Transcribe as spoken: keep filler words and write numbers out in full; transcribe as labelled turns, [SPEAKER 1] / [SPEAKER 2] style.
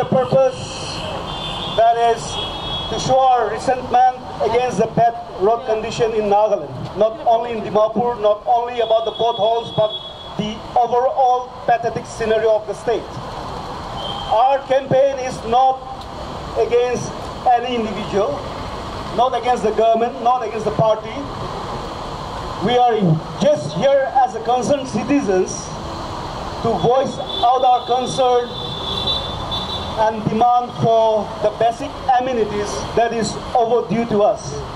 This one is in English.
[SPEAKER 1] a purpose that is to show our resentment against the bad road condition in Nagaland. Not only in Dimapur, not only about the potholes, but the overall pathetic scenario of the state. Our campaign is not against any individual, not against the government, not against the party. We are just here as a concerned citizens to voice out our concern and demand for the basic amenities that is overdue to us.